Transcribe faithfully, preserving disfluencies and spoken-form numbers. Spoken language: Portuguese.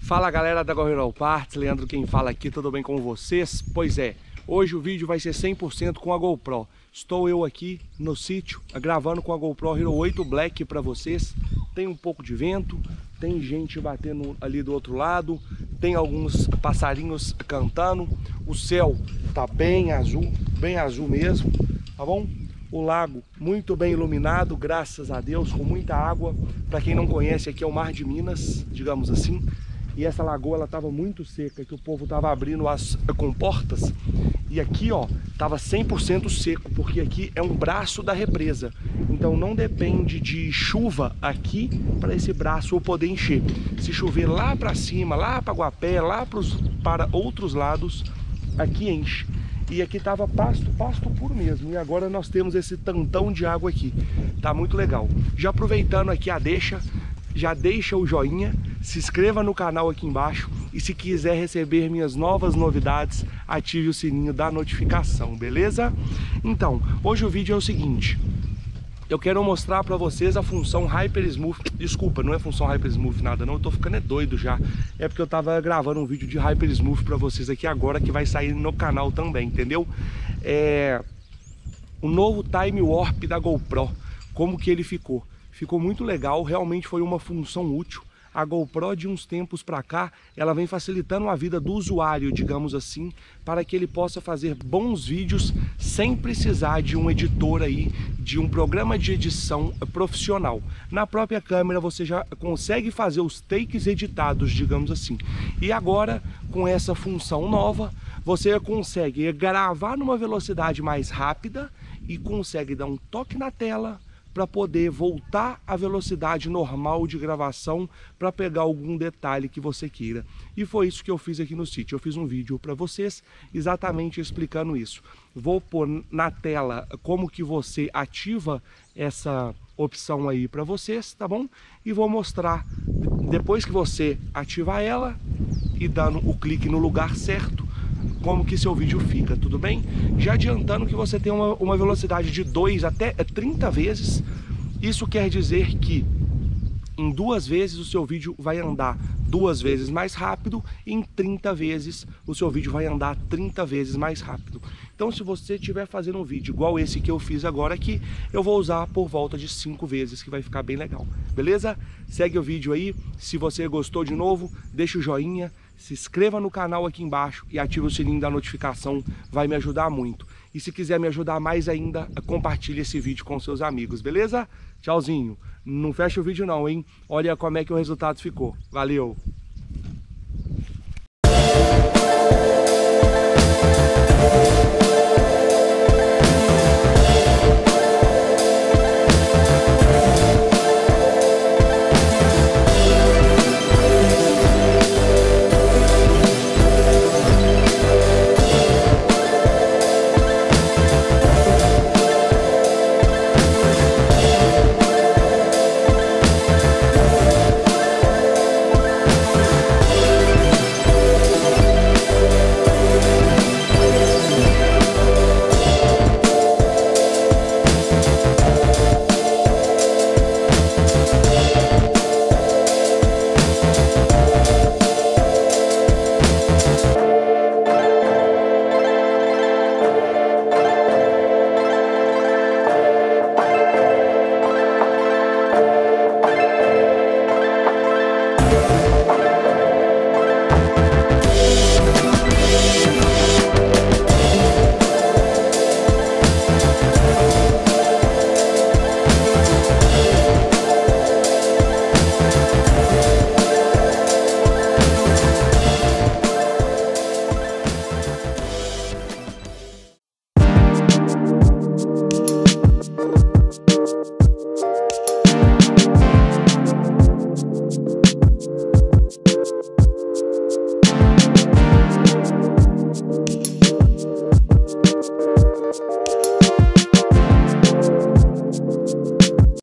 Fala galera da Go Rural Parts, Leandro quem fala aqui, tudo bem com vocês? Pois é, hoje o vídeo vai ser cem por cento com a GoPro. Estou eu aqui no sítio gravando com a GoPro Hero oito Black para vocês. Tem um pouco de vento, tem gente batendo ali do outro lado, tem alguns passarinhos cantando. O céu tá bem azul, bem azul mesmo, tá bom? O lago muito bem iluminado, graças a Deus, com muita água. Para quem não conhece, aqui é o Mar de Minas, digamos assim. E essa lagoa ela estava muito seca, que o povo estava abrindo as comportas. E aqui ó, estava cem por cento seco, porque aqui é um braço da represa. Então não depende de chuva aqui para esse braço poder encher. Se chover lá para cima, lá para Guapé, lá pros, para outros lados, aqui enche. E aqui tava pasto, pasto puro mesmo. E agora nós temos esse tantão de água aqui. Tá muito legal. Já aproveitando aqui a deixa, já deixa o joinha, se inscreva no canal aqui embaixo. E se quiser receber minhas novas novidades, ative o sininho da notificação, beleza? Então, hoje o vídeo é o seguinte. Eu quero mostrar para vocês a função Hyper Smooth. Desculpa, não é função Hyper Smooth nada não, eu tô ficando é doido já. É porque eu tava gravando um vídeo de Hyper Smooth para vocês aqui agora, que vai sair no canal também, entendeu? É... O novo Time Warp da GoPro, como que ele ficou? Ficou muito legal, realmente foi uma função útil. A GoPro de uns tempos para cá, ela vem facilitando a vida do usuário, digamos assim, para que ele possa fazer bons vídeos sem precisar de um editor aí, de um programa de edição profissional. Na própria câmera você já consegue fazer os takes editados, digamos assim. E agora, com essa função nova, você consegue gravar numa velocidade mais rápida e consegue dar um toque na tela para poder voltar à velocidade normal de gravação para pegar algum detalhe que você queira. E foi isso que eu fiz aqui no sítio. Eu fiz um vídeo para vocês exatamente explicando isso. Vou pôr na tela como que você ativa essa opção aí para vocês, tá bom? E vou mostrar depois que você ativar ela e dando o clique no lugar certo, como que seu vídeo fica, tudo bem? Já adiantando que você tem uma, uma velocidade de dois até trinta vezes. Isso quer dizer que em duas vezes o seu vídeo vai andar duas vezes mais rápido, e em trinta vezes o seu vídeo vai andar trinta vezes mais rápido. Então se você estiver fazendo um vídeo igual esse que eu fiz agora aqui, eu vou usar por volta de cinco vezes, que vai ficar bem legal, beleza? Segue o vídeo aí, se você gostou de novo, deixa o joinha, se inscreva no canal aqui embaixo e ative o sininho da notificação, vai me ajudar muito. E se quiser me ajudar mais ainda, compartilhe esse vídeo com seus amigos, beleza? Tchauzinho. Não fecha o vídeo não, hein? Olha como é que o resultado ficou. Valeu!